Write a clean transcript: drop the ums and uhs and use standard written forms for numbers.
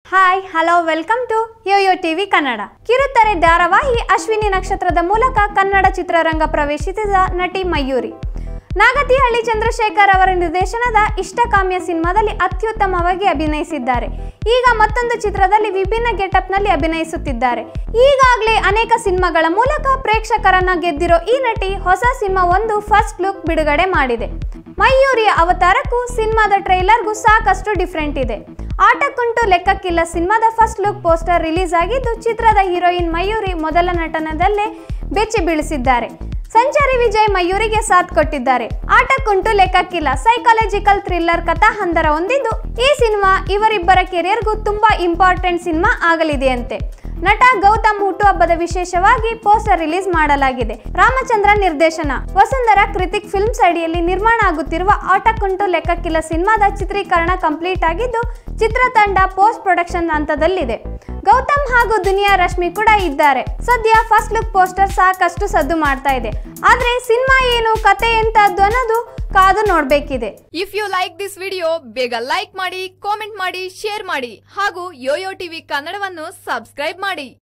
Hi hello welcome to YoYo TV Kannada. ಕಿರುತೆರೆ ಧಾರಾವಾಹಿ ಅಶ್ವಿನಿ ನಕ್ಷತ್ರದ ಮೂಲಕ ಕನ್ನಡ ಚಿತ್ರರಂಗ ಪ್ರವೇಶಿಸಿದ ನಟಿ ಮಯೂರಿ ನಾಗತಿಹಳ್ಳಿ ಚಂದ್ರಶೇಖರ್ ಅವರ ನಿರ್ದೇಶನದ ಇಷ್ಟಕಾಮ್ಯ ಸಿನಿಮಾದಲ್ಲಿ ಅತ್ಯುತ್ತಮವಾಗಿ ಅಭಿನಯಿಸಿದ್ದಾರೆ. ಈಗ ಮತ್ತೊಂದು ಚಿತ್ರದಲ್ಲಿ ವಿಭಿನ್ನ ಗೆಟಪ್ನಲ್ಲಿ ಅಭಿನಯಿಸುತ್ತಿದ್ದಾರೆ. ಈಗಾಗಲೇ ಅನೇಕ ಸಿನಿಮಾಗಳ ಮೂಲಕ ಪ್ರೇಕ್ಷಕರನ್ನ ಗೆದ್ದಿರೋ ಈ ನಟಿ ಹೊಸ ಸಿನಿಮಾ ಒಂದು ಫಸ್ಟ್ ಲುಕ್ ಬಿಡುಗಡೆ ಮಾಡಿದೆ. ಮಯೂರಿಯ ಅವತಾರಕ್ಕೂ ಸಿನಿಮಾದ ಟ್ರೈಲರ್ಗೂ ಸಾಕಷ್ಟು ಡಿಫ್ರೆಂಟ್ ಇದೆ. ಆಟಕ್ಕುಂಟು ಲೆಕ್ಕಕ್ಕಿಲ್ಲ ಸಿನಿಮಾದ ಫಸ್ಟ್ ಲುಕ್ ಪೋಸ್ಟರ್ ರಿಲೀಸ್ ಆಗಿದ್ದು ಚಿತ್ರದ ಹೀರೋಯಿನ್ ಮಯೂರಿ ಮೊದಲ ನಟನದಲ್ಲೇ ಬೆಚ್ಚಿ ಬೀಳಿಸಿದ್ದಾರೆ. ಸಂಚಾರಿ ವಿಜಯ್ ಮಯೂರಿಗೆ ಸಾಥ್ ಕೊಟ್ಟಿದ್ದಾರೆ. ಆಟಕ್ಕುಂಟು ಲೆಕ್ಕಕ್ಕಿಲ್ಲ ಸೈಕಾಲಜಿಕಲ್ ಥ್ರಿಲ್ಲರ್ ಕಥಾ ಹಂದರ ಹೊಂದಿದ್ದು ಈ ಸಿನಿಮಾ ಇವರಿಬ್ಬರ ಕೆರಿಯರ್ಗೂ ತುಂಬಾ ಇಂಪಾರ್ಟೆಂಟ್ ಸಿನಿಮಾ ಆಗಲಿದೆಯಂತೆ. ನಟ ಗೌತಮ್ ಹುಟ್ಟುಹಬ್ಬದ ವಿಶೇಷವಾಗಿ ಪೋಸ್ಟರ್ ರಿಲೀಸ್ ಮಾಡಲಾಗಿದೆ. ರಾಮಚಂದ್ರ ನಿರ್ದೇಶನ, ವಸುಂಧರಾ ಕೃತಿಕ್ ಫಿಲ್ಮ್ಸ್ ಅಡಿಯಲ್ಲಿ ನಿರ್ಮಾಣ ಆಗುತ್ತಿರುವ ಆಟಕ್ಕುಂಟು ಲೆಕ್ಕಕ್ಕಿಲ್ಲ ಸಿನಿಮಾದ ಚಿತ್ರೀಕರಣ ಕಂಪ್ಲೀಟ್ ಆಗಿದ್ದು ಚಿತ್ರತಂಡ ಪೋಸ್ಟ್ ಪ್ರೊಡಕ್ಷನ್ ಹಂತದಲ್ಲಿದೆ. ಗೌತಮ್ ಹಾಗೂ ದುನಿಯಾ ರಶ್ಮಿ ಕೂಡ ಇದ್ದಾರೆ. ಸದ್ಯ ಫಸ್ಟ್ ಲುಕ್ ಪೋಸ್ಟರ್ ಸಾಕಷ್ಟು ಸದ್ದು ಮಾಡ್ತಾ ಇದೆ. ಆದ್ರೆ ಸಿನಿಮಾ ಏನು, ಕತೆ ಎಂತದ್ದು ಅನ್ನೋದು ಕಾದು ನೋಡ್ಬೇಕಿದೆ. If you like this video ಬೇಗ ಲೈಕ್ ಮಾಡಿ, ಕಾಮೆಂಟ್ ಮಾಡಿ, ಶೇರ್ ಮಾಡಿ ಹಾಗೂ ಯೋಯೋ ಟಿವಿ ಕನ್ನಡವನ್ನು ಸಬ್ಸ್ಕ್ರೈಬ್ ಮಾಡಿ.